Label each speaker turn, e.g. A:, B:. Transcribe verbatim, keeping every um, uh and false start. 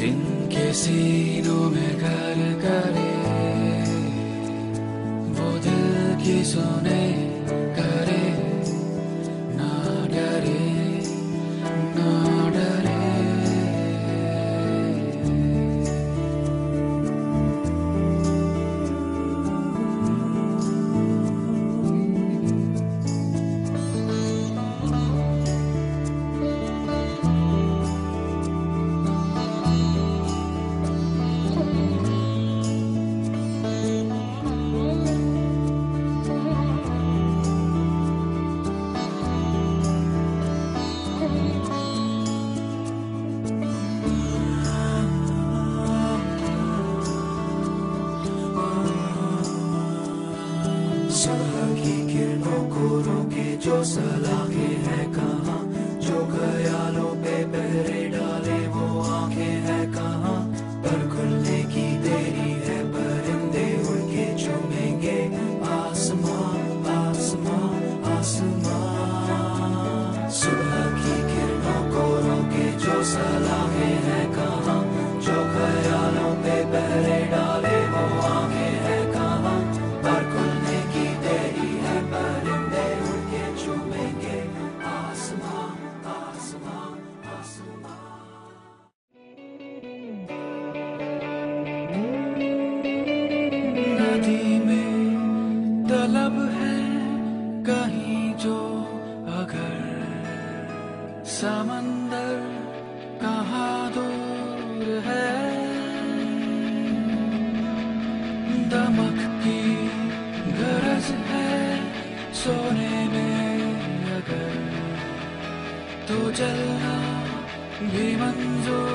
A: जिनके सीनों में घर करे, वो दिल की सुने करे, ना डरे ना डरे।
B: सुबह की किरणों को रोके जो सलाखें हैं कहाँ, जो ख्यालों पे पहरे डाले वो आंखें हैं कहाँ। पर खुलने की देरी है, परिंदे उड़ के चूमेंगे आसमां आसमां आसमां। सुबह की किरणों को रोके जो सलाखें हैं कहाँ, जो ख्यालों पे पहरे डाले वो आंखें हैं कहाँ। पर खुलने की देरी है, परिंदे उड़ के चूमेंगे आसमां आसमां आसमां।
A: नदी में तलब है कहीं जो, अगर समंदर कहाँ दूर है। दमक की गरज है सोने में अगर, तो जलना भी मंजूर